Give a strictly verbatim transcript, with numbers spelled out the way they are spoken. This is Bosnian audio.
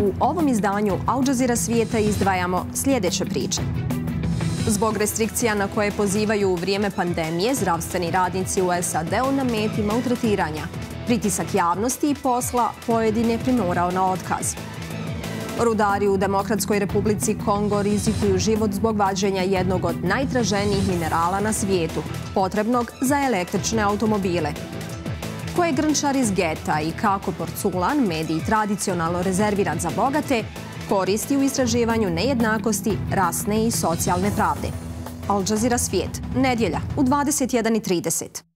U ovom izdanju Al Jazeera svijeta izdvajamo sljedeće priče. Zbog restrikcija na koje pozivaju u vrijeme pandemije, zdravstveni radnici u S A D-u na meti maltretiranja. Pritisak javnosti i posla pojedine primorao na otkaz. Rudari u Demokratskoj Republici Kongo rizikuju život zbog vađenja jednog od najtraženijih minerala na svijetu, potrebnog za električne automobile. Ko je grnčar iz geta i kako porculan, medij tradicionalno rezerviran za bogate, koristi u istraživanju nejednakosti, rasne i socijalne pravde. Al Jazeera svijet, nedjelja u dvadeset jedan i trideset.